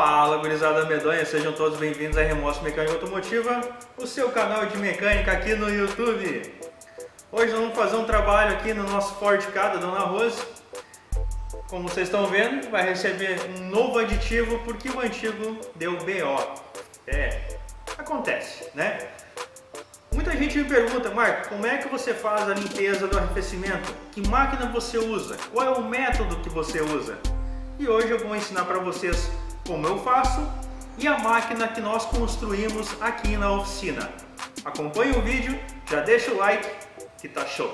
Fala, gurizada medonha, sejam todos bem-vindos a Remorso Mecânica Automotiva, o seu canal de mecânica aqui no YouTube. Hoje nós vamos fazer um trabalho aqui no nosso Ford Ka da Dona Rose. Como vocês estão vendo, vai receber um novo aditivo porque o antigo deu BO. Acontece, né? Muita gente me pergunta, Marco, como é que você faz a limpeza do arrefecimento? Que máquina você usa? Qual é o método que você usa? E hoje eu vou ensinar para vocês como eu faço e a máquina que nós construímos aqui na oficina. Acompanhe o vídeo, já deixa o like que tá show!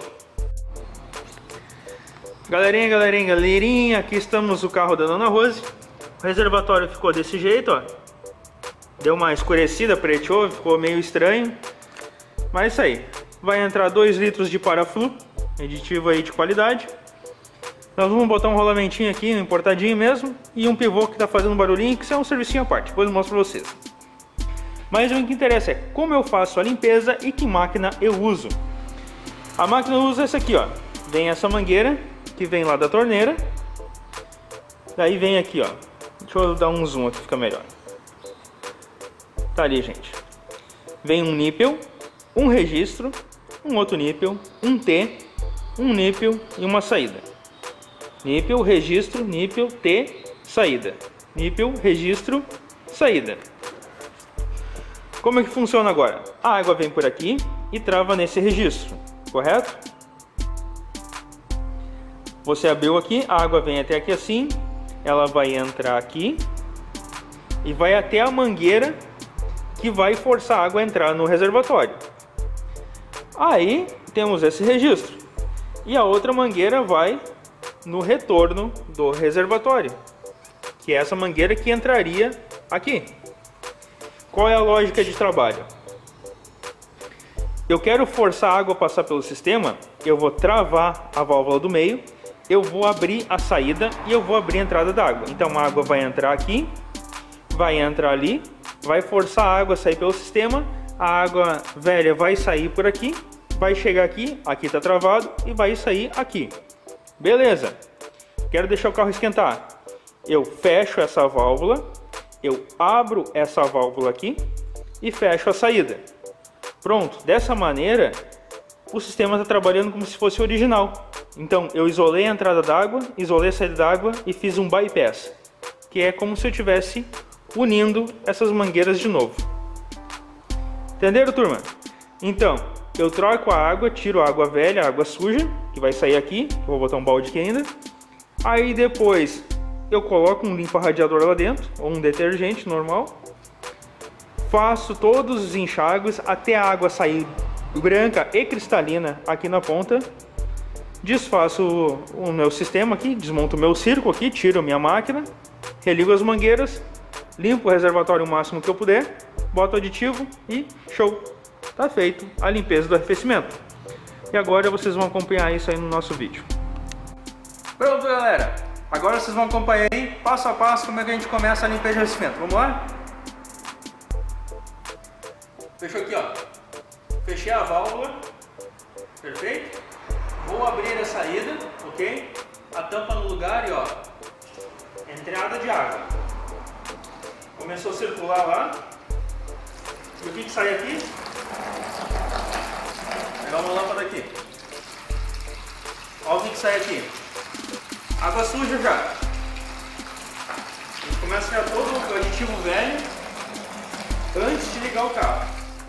Galerinha, aqui estamos no carro da Dona Rose. O reservatório ficou desse jeito, ó. Deu uma escurecida, preteou, ficou meio estranho. Mas é isso aí. Vai entrar 2 litros de Paraflu, aditivo aí de qualidade. Nós vamos botar um rolamentinho aqui, um importadinho mesmo, e um pivô que está fazendo barulhinho, que isso é um servicinho à parte, depois eu mostro para vocês. Mas o que interessa é como eu faço a limpeza e que máquina eu uso. A máquina eu uso essa aqui, ó. Vem essa mangueira, que vem lá da torneira. Daí vem aqui, ó. Deixa eu dar um zoom aqui, fica melhor. Tá ali, gente. Vem um nípel, um registro, um outro nípel, um T, um nípel e uma saída. Nípel, registro, nípel, T, saída. Nípel, registro, saída. Como é que funciona agora? A água vem por aqui e trava nesse registro, correto? Você abriu aqui, a água vem até aqui assim, ela vai entrar aqui e vai até a mangueira que vai forçar a água a entrar no reservatório. Aí temos esse registro e a outra mangueira vai no retorno do reservatório, que é essa mangueira que entraria aqui. Qual é a lógica de trabalho? Eu quero forçar a água a passar pelo sistema, eu vou travar a válvula do meio, eu vou abrir a saída e eu vou abrir a entrada da água. Então a água vai entrar aqui, vai entrar ali, vai forçar a água a sair pelo sistema, a água velha vai sair por aqui, vai chegar aqui, aqui está travado e vai sair aqui. Beleza, quero deixar o carro esquentar. Eu fecho essa válvula, eu abro essa válvula aqui e fecho a saída. Pronto, dessa maneira o sistema está trabalhando como se fosse original. Então eu isolei a entrada d'água, isolei a saída d'água e fiz um bypass, que é como se eu estivesse unindo essas mangueiras de novo. Entenderam, turma? Então eu troco a água, tiro a água velha, a água suja, que vai sair aqui, vou botar um balde aqui ainda. Aí depois eu coloco um limpa-radiador lá dentro, ou um detergente normal. Faço todos os enxágues até a água sair branca e cristalina aqui na ponta. Desfaço o meu sistema aqui, desmonto o meu circo aqui, tiro a minha máquina, religo as mangueiras, limpo o reservatório o máximo que eu puder, boto o aditivo e show! Tá feito a limpeza do arrefecimento. E agora vocês vão acompanhar isso aí no nosso vídeo. Pronto, galera. Agora vocês vão acompanhar aí, passo a passo, como é que a gente começa a limpeza de arrefecimento. Vamos lá? Fechou aqui, ó. Fechei a válvula. Perfeito? Vou abrir a saída, ok? A tampa no lugar e ó, entrada de água. Começou a circular lá. E o que sai aqui? Vou pegar uma lâmpada aqui. Olha o que sai aqui. Água suja já. A gente começa a tirar todo o aditivo velho antes de ligar o carro.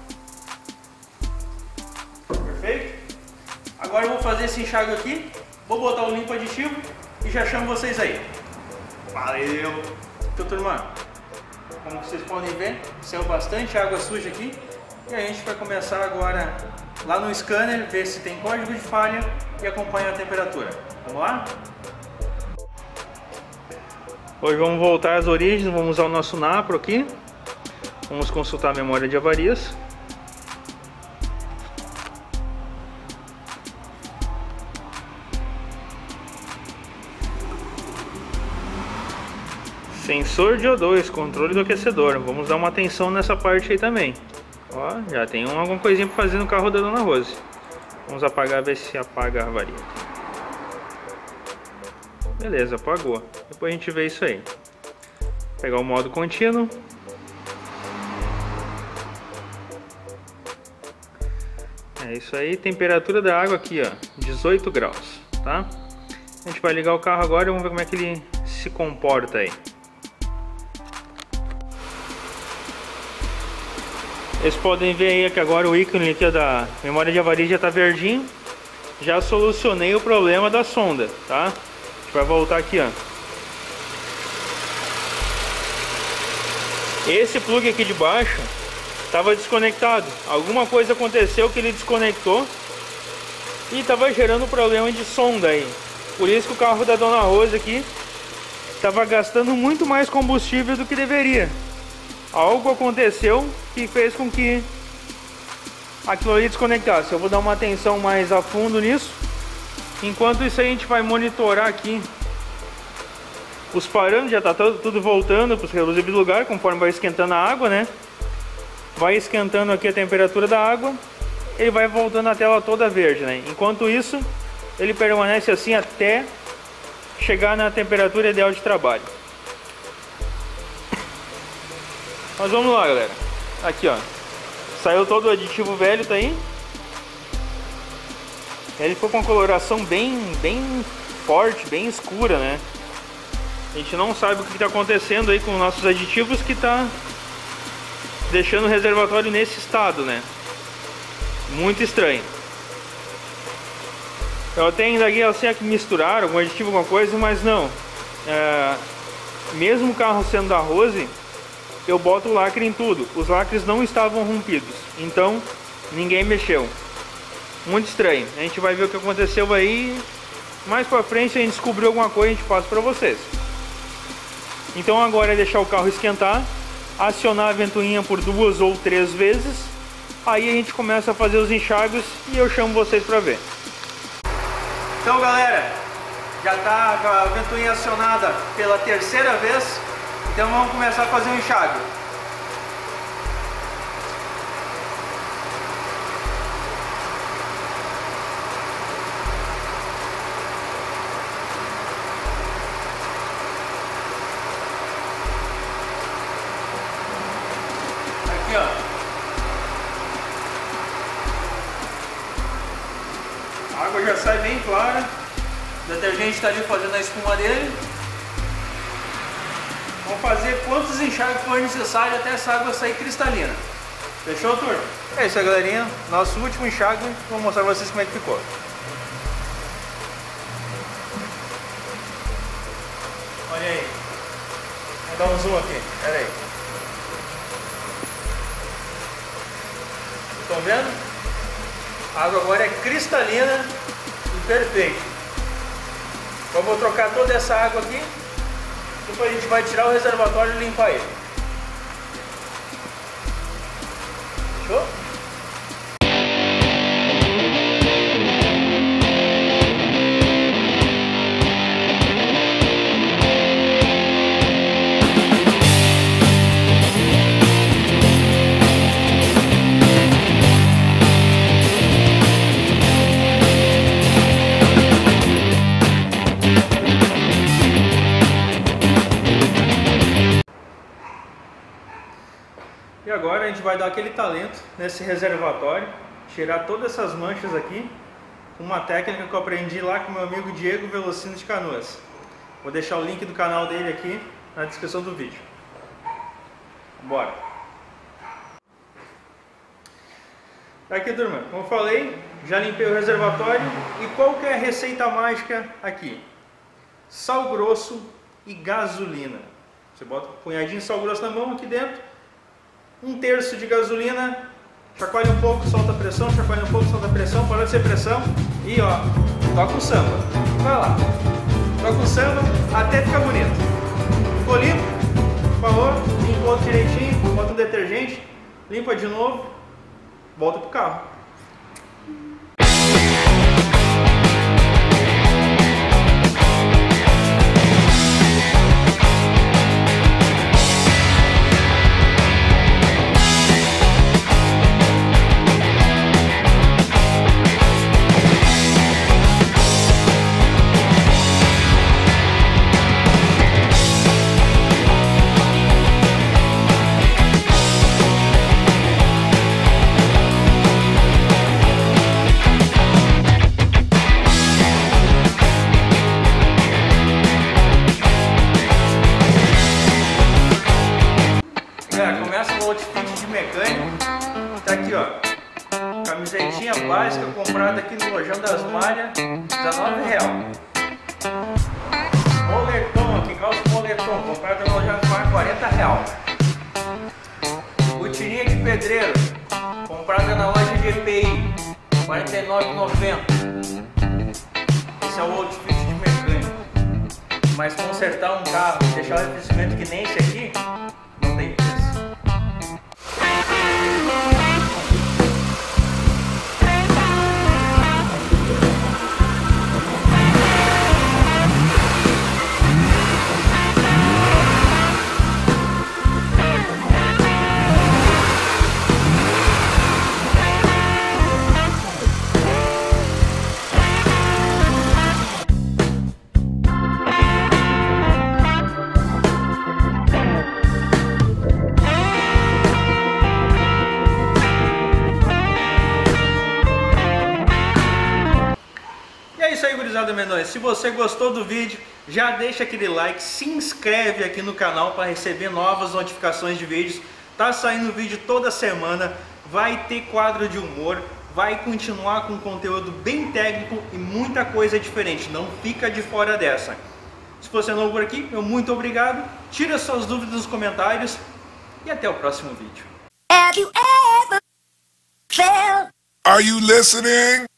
Perfeito? Agora eu vou fazer esse enxágue aqui. Vou botar o limpo aditivo e já chamo vocês aí. Valeu! Então, turma, como vocês podem ver, saiu bastante água suja aqui. E a gente vai começar agora lá no scanner, ver se tem código de falha e acompanhar a temperatura. Vamos lá? Hoje vamos voltar às origens, vamos usar o nosso Napro aqui. Vamos consultar a memória de avarias. Sensor de O2, controle do aquecedor. Vamos dar uma atenção nessa parte aí também. Ó, já tem alguma coisinha para fazer no carro da Dona Rose. Vamos apagar, ver se apaga a avaria. Beleza, apagou. Depois a gente vê isso aí. pegar o modo contínuo. É isso aí, temperatura da água aqui, ó, 18 graus, tá? A gente vai ligar o carro agora e vamos ver como é que ele se comporta aí. Vocês podem ver aí que agora o ícone aqui da memória de avaria já está verdinho. Já solucionei o problema da sonda, tá? A gente vai voltar aqui, ó. Esse plug aqui de baixo estava desconectado. Alguma coisa aconteceu que ele desconectou e estava gerando problema de sonda aí. Por isso que o carro da Dona Rosa aqui estava gastando muito mais combustível do que deveria. Algo aconteceu que fez com que aquilo ali desconectasse. Eu vou dar uma atenção mais a fundo nisso. Enquanto isso aí, a gente vai monitorar aqui os parâmetros. Já está tudo voltando para os reluzes do lugar, conforme vai esquentando a água, né? Vai esquentando aqui a temperatura da água, ele vai voltando a tela toda verde, né? Enquanto isso, ele permanece assim até chegar na temperatura ideal de trabalho. Mas vamos lá, galera. Aqui, ó. Saiu todo o aditivo velho, tá aí. Ele ficou com uma coloração bem forte, bem escura, né? A gente não sabe o que está acontecendo aí com nossos aditivos que tá deixando o reservatório nesse estado, né? Muito estranho. Eu até ainda aqui que misturar algum aditivo, alguma coisa, mas não. Mesmo o carro sendo da Rose, eu boto o lacre em tudo. Os lacres não estavam rompidos, então ninguém mexeu. Muito estranho. A gente vai ver o que aconteceu aí. Mais pra frente, se a gente descobrir alguma coisa, a gente passa pra vocês. Então agora é deixar o carro esquentar, acionar a ventoinha por 2 ou 3 vezes. Aí a gente começa a fazer os enxágues e eu chamo vocês pra ver. Então, galera, já tá com a ventoinha acionada pela 3ª vez. Então vamos começar a fazer um enxágue. Aqui, ó. A água já sai bem clara. O detergente está ali fazendo a espuma dele. Vamos fazer quantos enxágues for necessário até essa água sair cristalina. Fechou, turma? É isso aí, galerinha. Nosso último enxágue. Vou mostrar pra vocês como é que ficou. Olha aí. Vou dar um zoom aqui. Pera aí. Estão vendo? A água agora é cristalina e perfeita. Eu vou trocar toda essa água aqui. Depois a gente vai tirar o reservatório e limpar ele. Fechou? E agora a gente vai dar aquele talento nesse reservatório, tirar todas essas manchas aqui, com uma técnica que eu aprendi lá com meu amigo Diego Velocino de Canoas. Vou deixar o link do canal dele aqui na descrição do vídeo. Bora! Aqui, turma, como eu falei, já limpei o reservatório. E qual que é a receita mágica aqui? Sal grosso e gasolina. Você bota um punhadinho de sal grosso na mão aqui dentro, 1/3 de gasolina, chacoalha um pouco, solta a pressão, chacoalha um pouco, solta a pressão, parou de ser pressão e ó, toca o samba. Vai lá, toca o samba até ficar bonito. Ficou limpo? Falou? Limpou direitinho, bota um detergente, limpa de novo, volta pro carro. básica comprada aqui no Lojão das Malhas, R$19. Moletom aqui, calça moletom, comprada no Lojão das Malhas, R$40. Botininha de pedreiro, comprada na loja de EPI, R$49,90. Esse é o outfit de mecânico. Mas consertar um carro e deixar o arrefecimento que nem esse aqui, não tem preço. Se você gostou do vídeo, já deixa aquele like, se inscreve aqui no canal para receber novas notificações de vídeos. Tá saindo vídeo toda semana, vai ter quadro de humor, vai continuar com conteúdo bem técnico e muita coisa diferente, não fica de fora dessa. Se você é novo por aqui, meu muito obrigado, tira suas dúvidas nos comentários e até o próximo vídeo. Are you listening?